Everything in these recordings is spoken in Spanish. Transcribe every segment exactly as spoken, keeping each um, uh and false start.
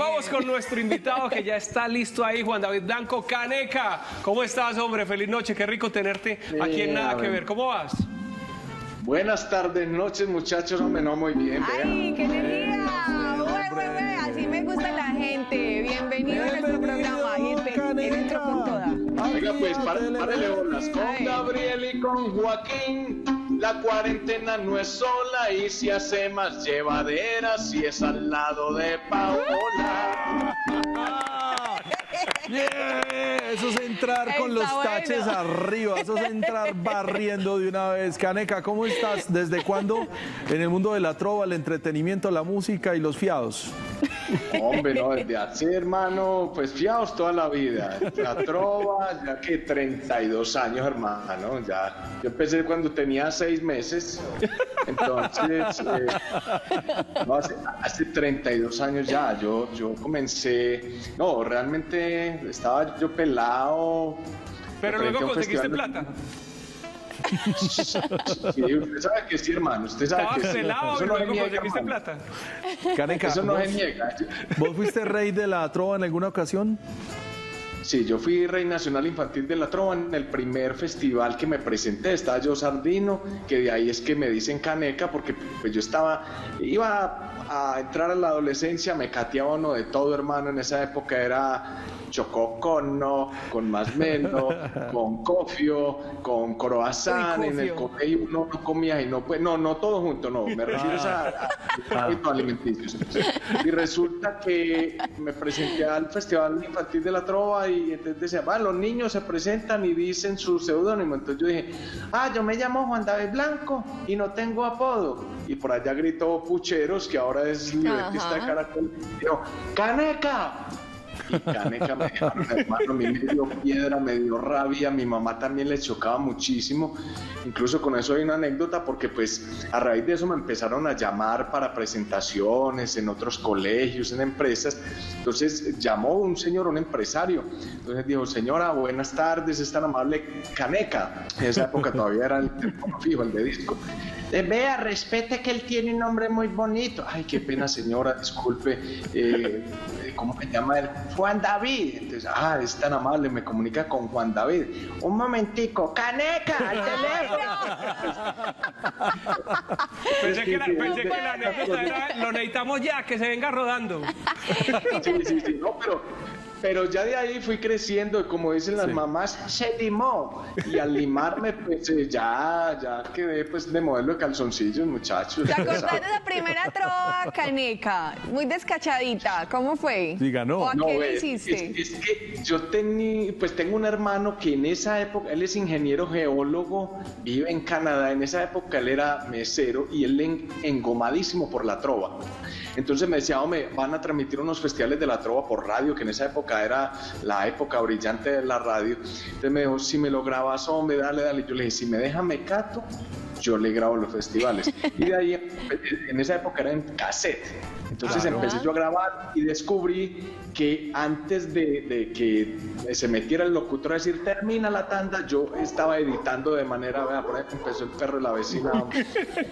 vamos con nuestro invitado que ya está listo ahí, Juan David Blanco, Caneca. ¿Cómo estás, hombre? Feliz noche, qué rico tenerte aquí en Nada Que Ver. ¿Cómo vas? Buenas tardes, noches, muchachos. Hombre, no, muy bien. ¡Ay, qué energía! Güey, güey, güey, así me gusta la gente. Bienvenido a nuestro programa. Y él entró con toda. Venga, pues, párele bolas. Con Gabriel y con Joaquín, la cuarentena no es sola y se hace más llevadera si es al lado de Paola. Yeah, eso es entrar con Está los taches bueno. arriba, eso es entrar barriendo de una vez. Caneca, ¿cómo estás? ¿Desde cuándo en el mundo de la trova, el entretenimiento, la música y los fiados? Hombre, no, desde hace, hermano, pues fiados toda la vida. La trova, ya que treinta y dos años, hermano, ya. Yo empecé cuando tenía seis meses, entonces, eh, no, hace, hace treinta y dos años ya, yo, yo comencé, no, realmente estaba yo pelado. Pero luego conseguiste plata. Sí, usted sabe que sí, hermano, usted sabe Estabas que sí. pelado Eso y no se luego niega, conseguiste hermano. plata. Caneca, Eso no ¿vos, se niega. ¿vos fuiste rey de la trova en alguna ocasión? Sí, yo fui Rey Nacional Infantil de la Trova en el primer festival que me presenté, estaba yo Sardino, que de ahí es que me dicen Caneca, porque pues yo estaba, iba a entrar a la adolescencia, me cateaba uno de todo, hermano, en esa época era chococono, con masmelo, con cofio, con croissant, Uy, en el cofio. colegio uno no comía y no, pues, no, no todo junto, no, me refiero a, a, a hábitos alimenticios. Y resulta que me presenté al Festival Infantil de la Trova y entonces decía, va, los niños se presentan y dicen su seudónimo. Entonces yo dije, ah, yo me llamo Juan David Blanco y no tengo apodo. Y por allá gritó Pucheros, que ahora es libretista de Ajá. Caracol, y dijo, ¡Caneca! Y Caneca me dejaron, hermano, me dio piedra, me dio rabia, mi mamá también le chocaba muchísimo, incluso con eso hay una anécdota porque pues a raíz de eso me empezaron a llamar para presentaciones en otros colegios, en empresas, entonces llamó un señor, un empresario, entonces dijo, señora, buenas tardes, es tan amable Caneca, en esa época todavía era el teléfono fijo, el de disco. Eh, vea, respete que él tiene un nombre muy bonito. Ay, qué pena, señora, disculpe. Eh, ¿Cómo me llama él? Juan David. Entonces, ah, es tan amable, me comunica con Juan David. Un momentico, Caneca, al teléfono. Pensé que, la, Sí, sí, pensé sí. que la anécdota era, lo necesitamos ya, que se venga rodando. Sí, sí, sí, no, pero... Pero ya de ahí fui creciendo y como dicen las Sí. mamás, se limó. Y al limarme, pues eh, ya, ya quedé pues de modelo de calzoncillos, muchachos. ¿Te acordás de la primera trova, Caneca? Muy descachadita. ¿Cómo fue? Sí, ganó. ¿O a No, qué le eh, hiciste? Es, es que yo tenía, pues tengo un hermano que en esa época, él es ingeniero geólogo, vive en Canadá, en esa época él era mesero y él en- engomadísimo por la trova. Entonces me decía, hombre, van a transmitir unos festivales de la trova por radio, que en esa época era la época brillante de la radio. Entonces me dijo, si me lo grabas, hombre, dale, dale. Yo le dije, si me deja me cato, yo le grabo los festivales. Y de ahí, en esa época era en cassette. Entonces Claro. empecé yo a grabar y descubrí que antes de, de que se metiera el locutor a decir termina la tanda, yo estaba editando de manera, vea, por ahí empezó el perro de la vecina. hombre.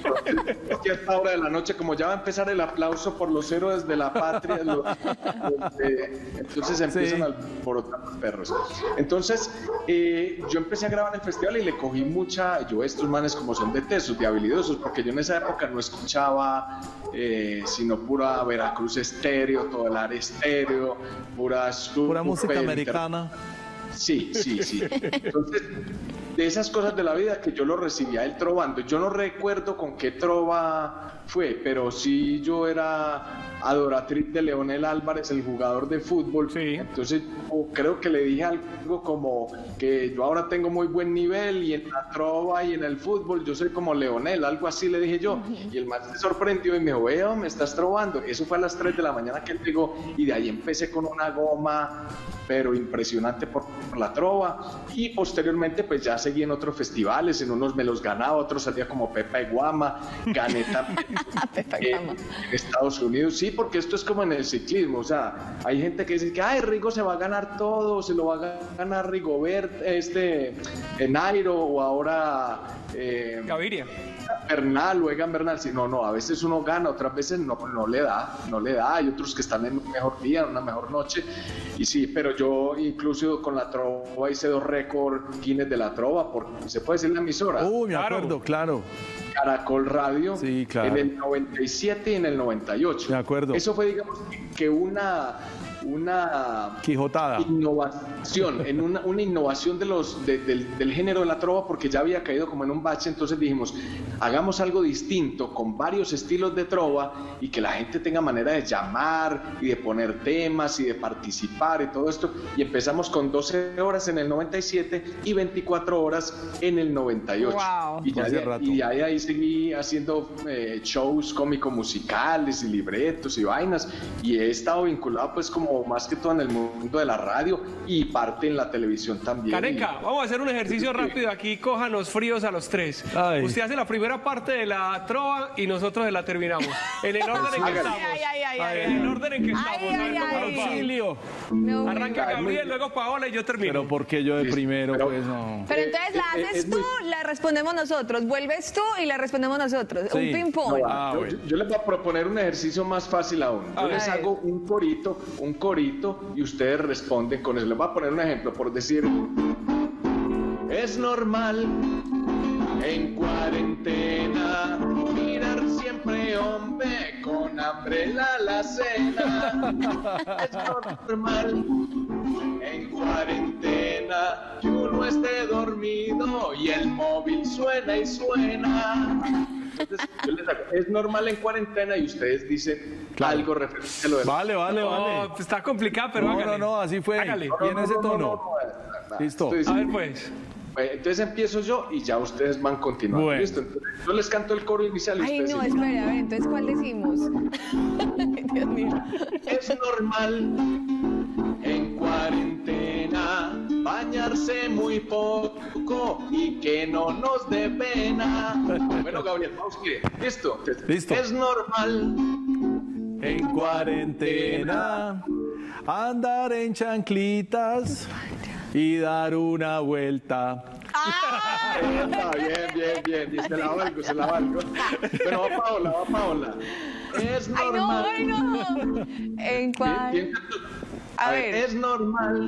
A esta hora de la noche, como ya va a empezar el aplauso por los héroes de la patria, lo- lo- eh, entonces empiezan Sí. a alborotar los perros. Entonces eh, yo empecé a grabar en el festival y le cogí mucha, yo estos manes como son de tesos, de habilidosos, porque yo en esa época no escuchaba eh, sino pura Veracruz estéreo, todo el área estéreo, pura, Pura música super- americana. Sí, sí, sí. Entonces, de esas cosas de la vida que yo lo recibía él trovando. Yo no recuerdo con qué trova fue, pero sí yo era adoratriz de Leonel Álvarez, el jugador de fútbol. Sí. Entonces, yo creo que le dije algo como que yo ahora tengo muy buen nivel y en la trova y en el fútbol yo soy como Leonel, algo así le dije yo. Y el man se sorprendió y me dijo, veo, me estás trovando. Eso fue a las tres de la mañana que él llegó y de ahí empecé con una goma, pero impresionante por, por la trova. Y posteriormente pues ya seguí en otros festivales, en unos me los ganaba, otros salía como Pepa y Guama, gané también eh, en Estados Unidos. Sí, porque esto es como en el ciclismo, o sea, hay gente que dice que ay, Rigo se va a ganar todo, se lo va a ganar Rigobert, este, Nairo o ahora eh, Gaviria. Bernal o Egan Bernal. Sí, no, no, a veces uno gana, otras veces no, no le da, no le da, hay otros que están en un mejor día, en una mejor noche, y sí, pero yo incluso con la trova hice dos récords Guinness de la trova, porque se puede decir la emisora. Uh, me acuerdo, claro. Caracol Radio, sí, claro. En el noventa y siete y en el noventa y ocho. De acuerdo. Eso fue, digamos, que una... una quijotada, innovación, en una, una innovación de los, de, del, del género de la trova, porque ya había caído como en un bache. Entonces dijimos, hagamos algo distinto con varios estilos de trova y que la gente tenga manera de llamar y de poner temas y de participar y todo esto, y empezamos con doce horas en el noventa y siete y veinticuatro horas en el noventa y ocho. Wow. Y ya de, y ya de ahí seguí haciendo eh, shows cómico-musicales y libretos y vainas, y he estado vinculado pues como más que todo en el mundo de la radio y parte en la televisión también. Caneca, y... vamos a hacer un ejercicio rápido aquí, cójanos fríos a los tres. Ay. Usted hace la primera parte de la trova y nosotros la terminamos. En el orden en que estamos. Ay, ay, ay, ay, en el orden en que estamos. Ay, ay, ay, auxilio. No, Arranca Gabriel, luego Paola y yo termino. Pero ¿por qué yo de primero? Pero, pues no. Pero entonces la eh, haces eh, tú, muy... la respondemos nosotros, vuelves tú y la respondemos nosotros. Sí. Un ping-pong. No, ah, yo, bueno. yo les voy a proponer un ejercicio más fácil aún. Yo A les ver. hago un corito, un corito y ustedes responden con eso. Les voy a poner un ejemplo por decir: es normal en cuarentena mirar siempre hombre con hambre la alacena. Es normal en cuarentena que uno esté dormido y el móvil suena y suena. Entonces, yo les hago, es normal en cuarentena y ustedes dicen Claro. algo referente a lo de la... Vale, vale, No, vale. está complicado, pero No, hágale. no, no, así fue. Hágale. Y en ese tono. Listo. Entonces, A ver, pues. entonces empiezo yo y ya ustedes van continuando. Bueno. Listo. Entonces, yo les canto el coro inicial y Ay, ustedes no, siguen. espera, a ver, entonces, ¿cuál decimos? Ay, Dios mío. Es normal en cuarentena bañarse muy poco y que no nos dé pena. Bueno, Gabriel, vamos, mire. Listo. Listo. Es normal En cuarentena, andar en chanclitas y dar una vuelta. Está bien, bien, bien. Y se la valgo, se la valgo. Pero va Paola, va Paola. Es Ay, no, normal. ay, no. ¿En cuál? Bien, bien. A A ver. ver, es normal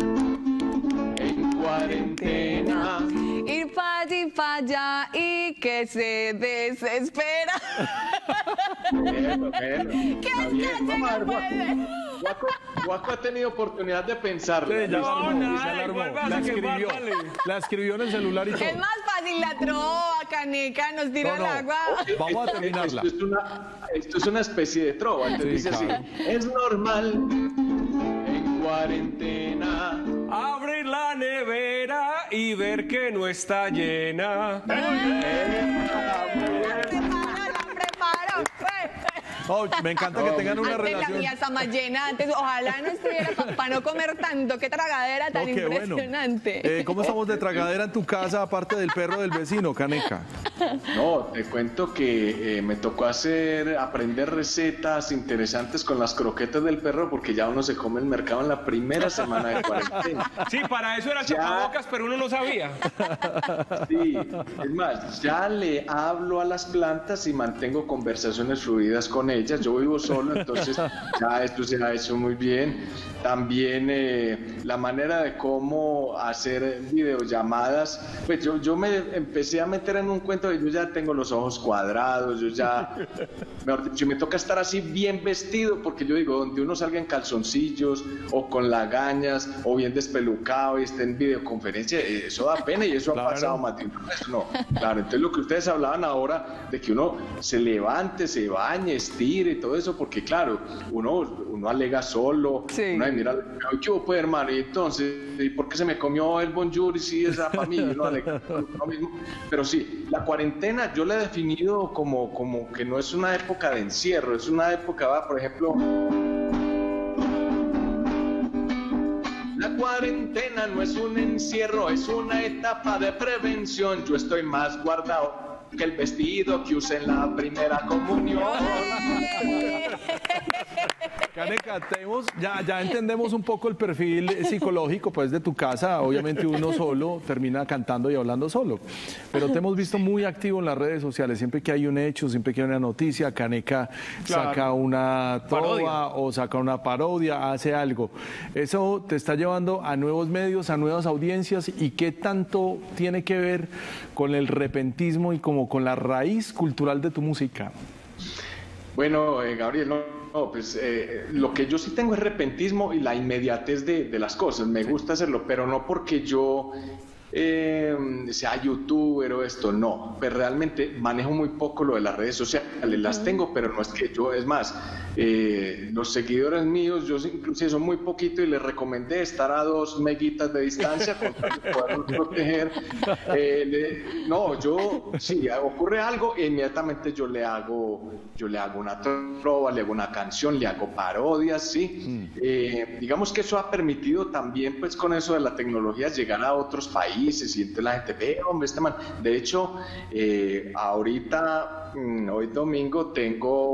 en cuarentena. Ir pa' allí, pa' allá y que se desespera. Bueno, bueno. ¿Qué Está bien. es que Vamos a ver, no puede? Guaco, Guaco ha tenido oportunidad de pensarlo. Sí, ya No, alarmó, nada, se alarmó. igual vas a La quemar, escribió, vale. la escribió en el celular y todo. Es más fácil la trova, Caneca, nos tira No, no. el agua. Vamos a terminarla. Esto es una, esto es una especie de trova. Entonces Sí, dice claro. así: es normal en cuarentena. Abrir la nevera y ver que no está llena. Eh, muy bien. La preparo, la preparo. Oh, me encanta que tengan una Antes la relación. mía está más llena, antes ojalá no estuviera para no comer tanto, qué tragadera tan No, qué bueno. impresionante. Eh, ¿Cómo estamos de tragadera en tu casa, aparte del perro del vecino, Caneca? No, te cuento que eh, me tocó hacer, aprender recetas interesantes con las croquetas del perro, porque ya uno se come el mercado en la primera semana de cuarentena. Sí, para eso era Ya. tapabocas, pero uno no sabía. Sí, es más, ya le hablo a las plantas y mantengo conversaciones fluidas con ellas. Yo vivo solo, entonces ya esto se ha hecho muy bien. También eh, la manera de cómo hacer videollamadas, pues yo, yo me empecé a meter en un cuento de yo ya tengo los ojos cuadrados, yo ya, mejor dicho, me toca estar así bien vestido, porque yo digo, donde uno salga en calzoncillos o con lagañas o bien despelucado y esté en videoconferencia, eh, eso da pena y eso Claro. ha pasado más de una vez, no. Claro, entonces lo que ustedes hablaban ahora de que uno se levante, se bañe, estire y todo eso, porque claro, uno, uno alega solo, Sí. uno mira, ¿qué hubo, pues, hermano? Y entonces, ¿y por qué se me comió el bonjour y si esa familia? Uno alega lo mismo. Pero sí, la cuarentena yo la he definido como, como que no es una época de encierro, es una época, va, por ejemplo, la cuarentena no es un encierro, es una etapa de prevención. Yo estoy más guardado que el vestido que usé en la primera comunión. Caneca, tenemos, ya, ya entendemos un poco el perfil psicológico pues de tu casa. Obviamente uno solo termina cantando y hablando solo, pero te hemos visto muy activo en las redes sociales. Siempre que hay un hecho, siempre que hay una noticia, Caneca Claro. saca una trova Parodia. o saca una parodia, hace algo. Eso te está llevando a nuevos medios, a nuevas audiencias. ¿Y qué tanto tiene que ver con el repentismo y como con la raíz cultural de tu música? Bueno, eh, Gabriel, no, no, pues eh, lo que yo sí tengo es repentismo y la inmediatez de, de las cosas. Me gusta hacerlo, pero no porque yo eh, sea youtuber o esto, no. Pero realmente manejo muy poco lo de las redes sociales. Las tengo, pero no es que yo, es más, eh, los seguidores míos, yo inclusive son muy poquito y les recomendé estar a dos meguitas de distancia con poder proteger. Eh, le, no, yo, sí, ocurre algo e inmediatamente yo le hago, yo le hago una trova, le hago una canción, le hago parodias, sí. Mm. Eh, digamos que eso ha permitido también, pues con eso de la tecnología, llegar a otros países y entonces la gente ve, hombre, este man. De hecho, eh, ahorita, mm, hoy domingo, tengo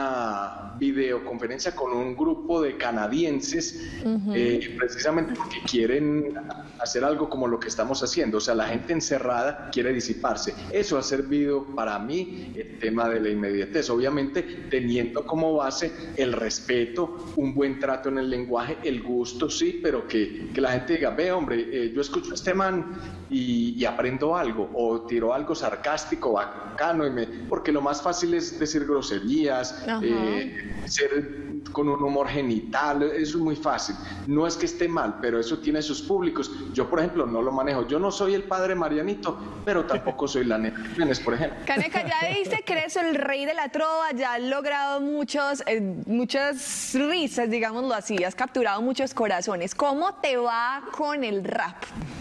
una videoconferencia con un grupo de canadienses, uh-huh. eh, precisamente porque quieren hacer algo como lo que estamos haciendo. O sea, la gente encerrada quiere disiparse. Eso ha servido para mí el tema de la inmediatez, obviamente teniendo como base el respeto, un buen trato en el lenguaje, el gusto, sí, pero que, que la gente diga, ve, hombre, eh, yo escucho a este man y, y aprendo algo, o tiro algo sarcástico, bacano, y me, porque lo más fácil es decir groserías, eh, ser con un humor genital, eso es muy fácil. No es que esté mal, pero eso tiene sus públicos. Yo, por ejemplo, no lo manejo. Yo no soy el padre Marianito, pero tampoco soy la Nena Jiménez, por ejemplo. Caneca, ya dice que eres el rey de la trova, ya has logrado muchos, eh, muchas risas, digámoslo así, has capturado muchos corazones. ¿Cómo te va con el rap?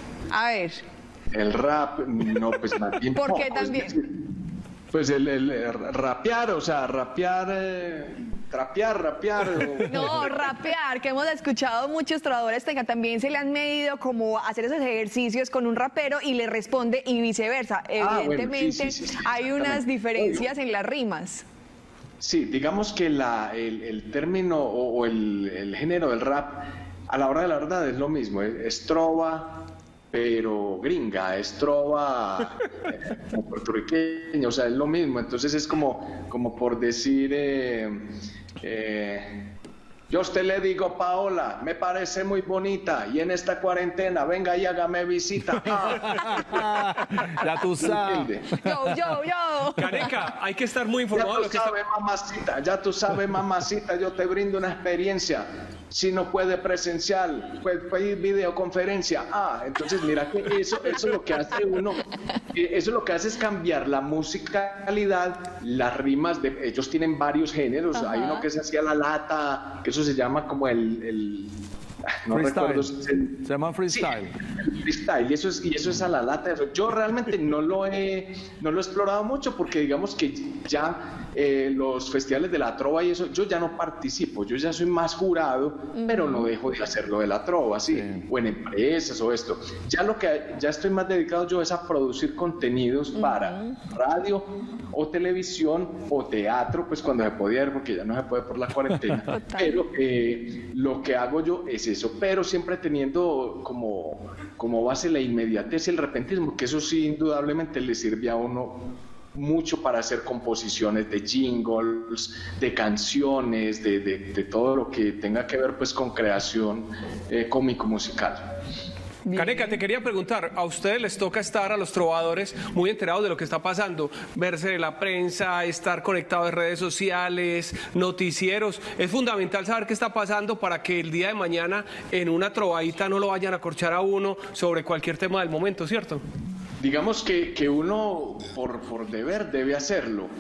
A ver. El rap, no, pues más bien ¿Por qué poco, también? Es decir, pues el, el, el rapear, o sea, rapear... Eh... Trapear, rapear. O... No, rapear, que hemos escuchado muchos trovadores que también se le han medido como hacer esos ejercicios con un rapero y le responde y viceversa. Ah, Evidentemente bueno, sí, sí, sí, sí, hay unas diferencias en las rimas. Sí, digamos que la, el, el término o, o el, el género del rap, a la hora de la verdad es lo mismo, es, es trova, pero gringa, es trova eh, como puertorriqueña, o sea, es lo mismo. Entonces es como, como por decir, eh, eh, yo a usted le digo, Paola, me parece muy bonita y en esta cuarentena, venga y hágame visita. Ya tú sabes. Yo, yo, yo. Caneca, hay que estar muy informado. Ya tú de lo que sabes, está... mamacita, ya tú sabes, mamacita, yo te brindo una experiencia. Si no puede presencial, puede pedir videoconferencia. Ah, entonces mira que eso, eso es lo que hace uno, eso lo que hace es cambiar la musicalidad, las rimas, de, ellos tienen varios géneros. Ajá. Hay uno que se hacía la lata, que eso se llama como el... el no freestyle. recuerdo, se, se llama freestyle. Sí, freestyle, y eso es, y eso es a la lata. Eso. Yo realmente no lo he, no lo he explorado mucho porque digamos que ya eh, los festivales de la trova y eso, yo ya no participo, yo ya soy más jurado, uh-huh. pero no dejo de hacerlo de la trova, ¿sí? Sí. O en empresas o esto. Ya lo que ya estoy más dedicado yo es a producir contenidos uh-huh. para radio o televisión o teatro, pues cuando se podía ver, porque ya no se puede por la cuarentena. Pero eh, lo que hago yo es eso, pero siempre teniendo como, como base la inmediatez y el repentismo, que eso sí indudablemente le sirve a uno mucho para hacer composiciones de jingles, de canciones, de, de, de todo lo que tenga que ver pues con creación eh, cómico-musical. Bien. Caneca, te quería preguntar, a ustedes les toca estar, a los trovadores, muy enterados de lo que está pasando, verse de la prensa, estar conectados en redes sociales, noticieros. Es fundamental saber qué está pasando para que el día de mañana en una trovadita no lo vayan a corchar a uno sobre cualquier tema del momento, ¿cierto? Digamos que, que uno por, por deber debe hacerlo,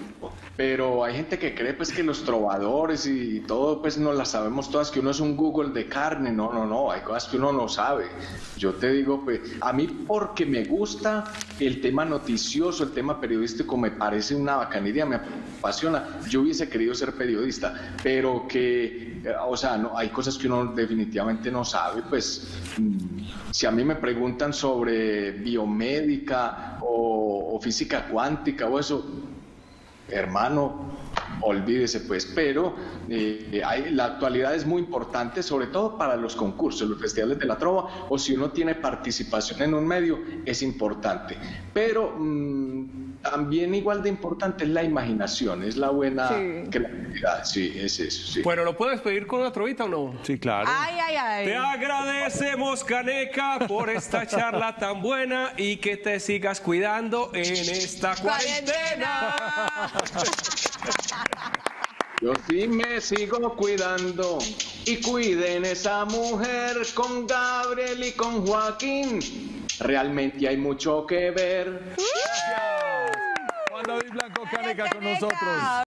pero hay gente que cree pues que los trovadores y todo pues no las sabemos todas, que uno es un Google de carne. No, no, no, hay cosas que uno no sabe. Yo te digo, pues a mí porque me gusta el tema noticioso, el tema periodístico, me parece una bacanería, me apasiona. Yo hubiese querido ser periodista, pero que, o sea, no, hay cosas que uno definitivamente no sabe. Pues si a mí me preguntan sobre biomédica o, o física cuántica o eso, hermano, olvídese pues, pero eh, hay, la actualidad es muy importante, sobre todo para los concursos, los festivales de la trova, o si uno tiene participación en un medio, es importante. Pero mmm, también igual de importante es la imaginación, es la buena sí. creatividad, sí, es eso. Sí. Bueno, ¿lo puedes pedir con una trovita o no? Sí, claro. Ay, ay, ay. Te agradecemos, Caneca, por esta charla tan buena y que te sigas cuidando en esta cuarentena. Yo sí me sigo cuidando y cuiden esa mujer con Gabriel y con Joaquín. Realmente hay mucho que ver. Gracias. Juan David Blanco Caneca con nosotros.